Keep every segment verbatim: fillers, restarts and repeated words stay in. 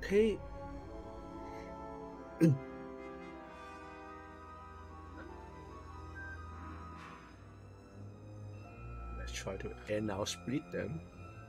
Okay. Let's try to end now split them.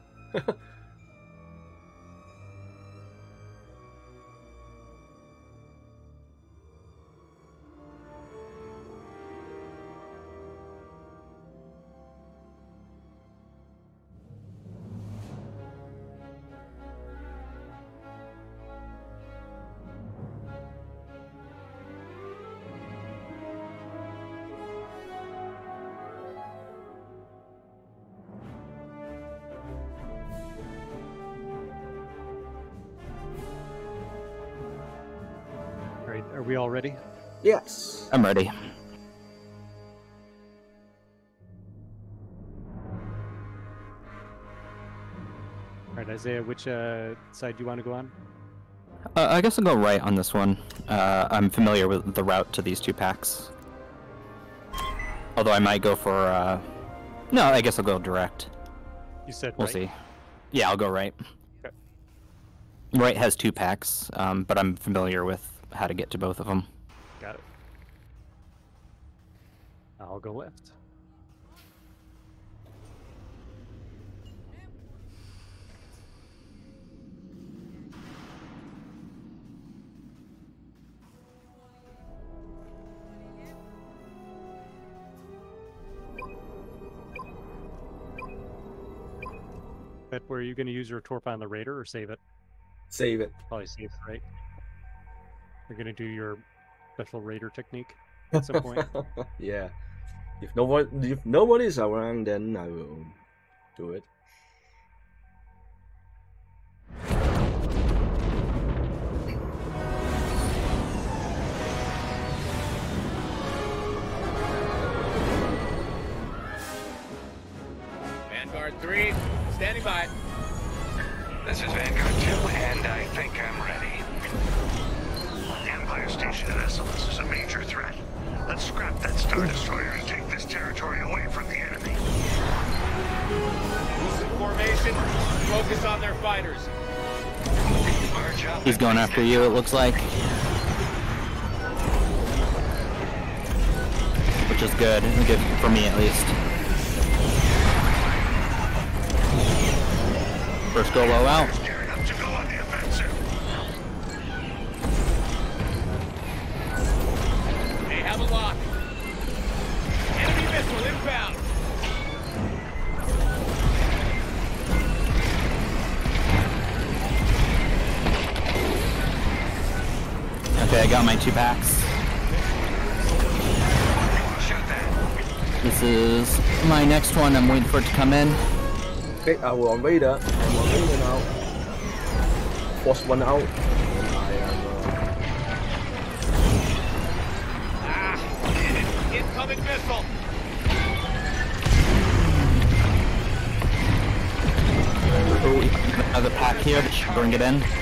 Are we all ready? Yes. I'm ready. All right, Isaiah, which uh, side do you want to go on? Uh, I guess I'll go right on this one. Uh, I'm familiar with the route to these two packs. Although I might go for... Uh... No, I guess I'll go direct. You said We'll right? see. Yeah, I'll go right. Okay. Right has two packs, um, but I'm familiar with how to get to both of them. Got it. I'll go left. But were you going to use your torp on the raider or save it? Save it. Probably save it, right? You're going to do your special raider technique at some point. Yeah. If no one, if no one is around, then I will do it. Vanguard three, standing by. This is Vanguard two, and I think I'm ready. Empire Station vessels is a major threat. Let's scrap that Star Destroyer and take this territory away from the enemy. Loosen formation, focus on their fighters. March up. He's going after you, it looks like. Which is good. Good for me, at least. First go low out. Gearing up to go on the offensive. They have a lock. Enemy missile inbound. Okay, I got my two packs. Shoot that. This is my next one. I'm waiting for it to come in. Okay, I will on Raider. I'm on Raider now. Force one out. And I am. Uh... Ah, incoming missile. Oh, another pack here. Bring it in.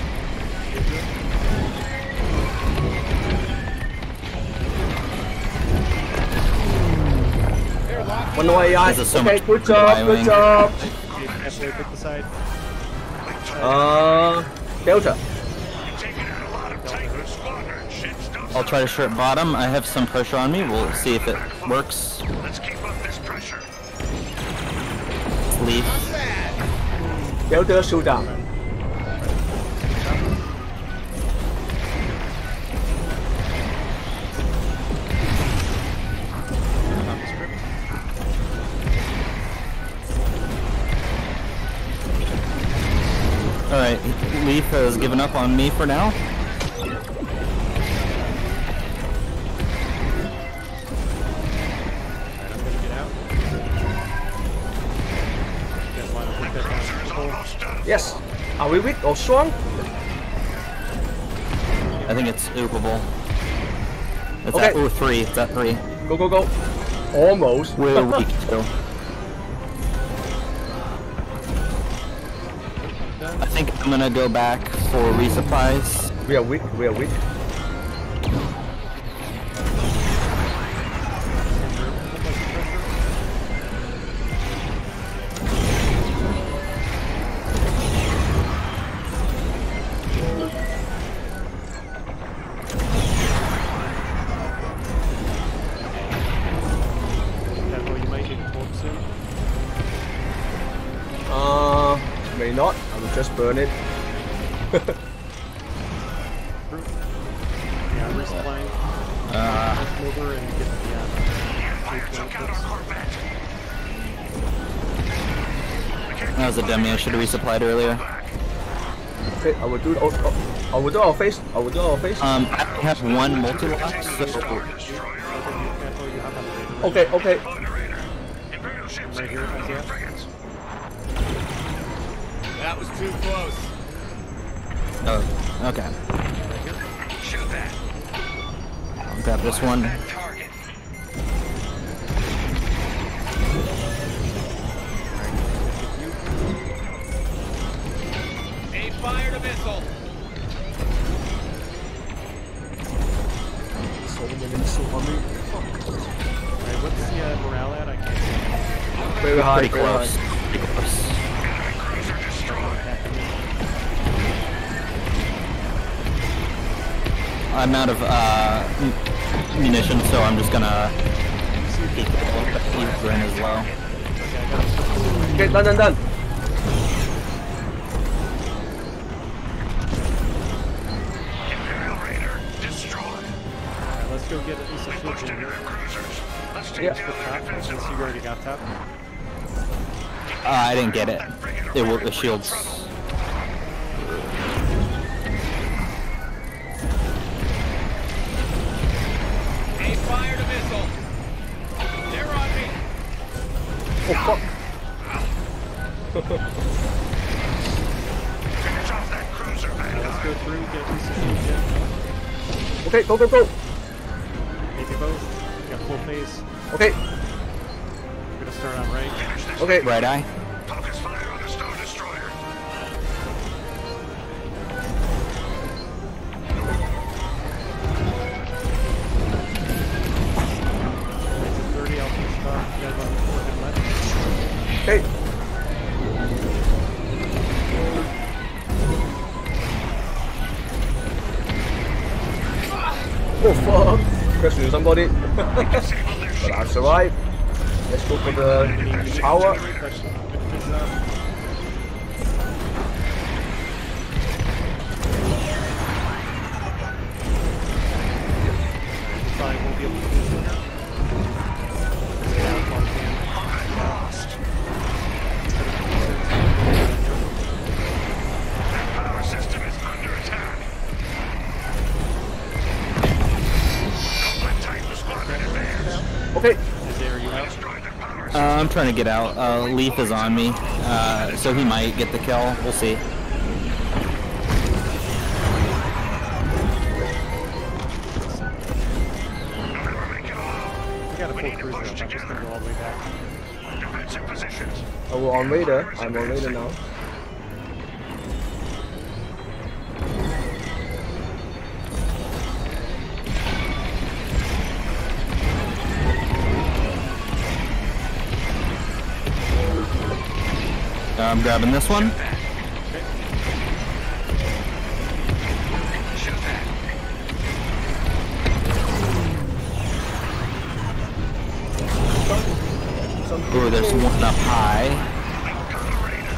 They're locked. One way, I. This is so Okay, much good job, good Y-wing. job. Do you definitely pick the side? Uh, Delta. Taking out a lot of Titan squadron ships. Don't I'll try to short bottom. I have some pressure on me. We'll see if it works. Let's keep up this pressure. Leaf. Bad. Delta shoot down. Alright, Leaf has given up on me for now. I'm going to get out. You guys want to put that Crusher is on almost done. Yes. Are we weak or strong? I think it's oopable. It's Okay. at ooh, three. It's at three. Go, go, go. Almost. We're weak too. I think I'm gonna go back for resupplies. We are weak. We are weak. may not. I will just burn it. Yeah, resupplying. Uh, Let's over and get the uh, Took out our Corvette. that was a dummy. I should have resupplied earlier. Okay, I will do. Oh, oh, I will do our face. I will do our face. Um, I have one multi-lock, so Destroyer. Okay, okay. Imperial ships Right here, right here. frigates. That was too close. oh, okay. Shoot that. I'll grab this one. That target. They fired a missile. So many missiles on me. Alright, what's the uh, morale at? I can't see. Very high, Pretty very close. high. Pretty close. Cruiser destroyed. I'm out of uh, m- munitions, so I'm just gonna keep it in as well. Okay, done, done, done. Imperial Raider destroyed. Alright, let's go get at least a shield Pushed in into here. their cruisers. Let's take Yeah. down The their top, defensive since you line. already got top. Uh, I didn't get it. It will, the shields. They fired a missile. They're on me. Oh fuck. Finish off that cruiser, Alright, let's Vanguard. go through, get at least a shield in. Okay, go, go, go. Maybe both. Got full phase. Okay, We're gonna start on right. Finish this. Right okay. eye. Focus fire on the Star Destroyer. thirty, I'll push top. You guys want to work in left? Okay. Oh fuck. Rescue somebody. But I survived. Let's go for the power. Push, push up. Fine, we'll be able to do this now. Yeah, fuck, man. Lost. Power system is under attack. Complete Titan squad in advance. Okay. Isaiah, are you out? Destroy their power Uh, system. I'm trying to get out. Uh, Leaf is on me, uh, so he might get the kill. We'll see. Never make it alone. We got a We full need to cruiser push up. I'm just together. gonna go all the way back. Defensive positions. I will on Raider. I'm on Raider now. Uh, I'm grabbing this one. Shoot that. Ooh, there's one up high. Got a Raider.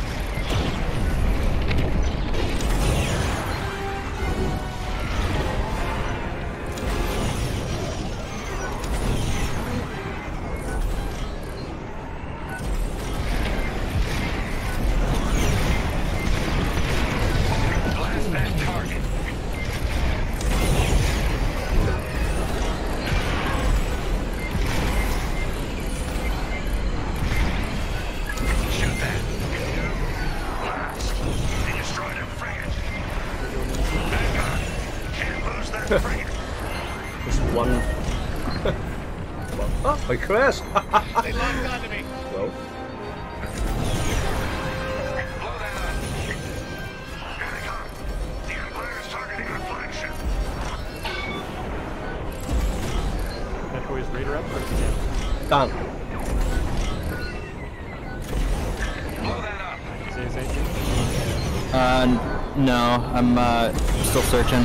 Blast that target. Shoot that. Blast. They destroyed a frigate. Vanguard. Can't lose that frigate. Just one. Ah, I crashed. They locked onto me. Well, Blow that up. Here they come. The Empire is targeting our flagship. That boy's Raider up or is he down? done. Blow that up. Isaiah, is that you? Uh, n- no, I'm uh, still searching.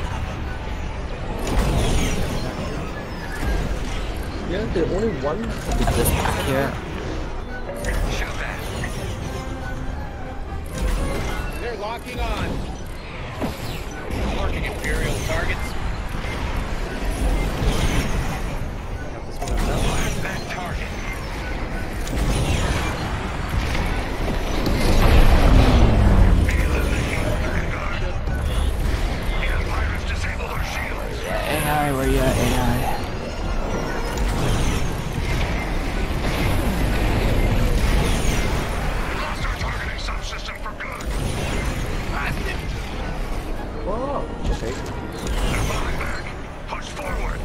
Yeah, the only one. Got this back here. Shoot that. fire, locking on. Marking Imperial targets. Got this one up now. Fire that target. A I, where you at, A I? Lost our targeting subsystem for good. Whoa. Okay. They're falling back. Push forward.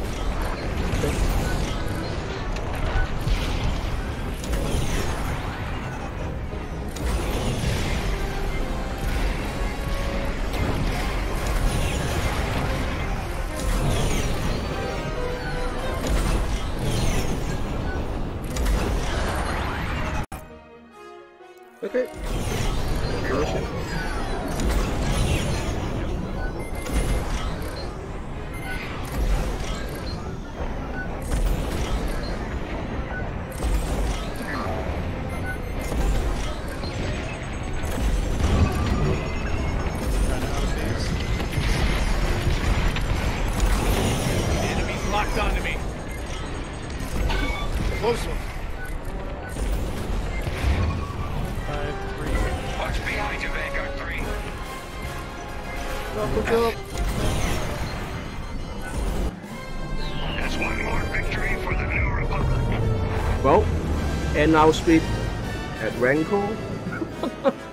Okay. Finish it. Run out of these. The enemy's locked onto me. Close one. Five, three. What's behind you, Vanguard three? Good job. That's one more victory for the New Republic. Well, and now speed at Rancor.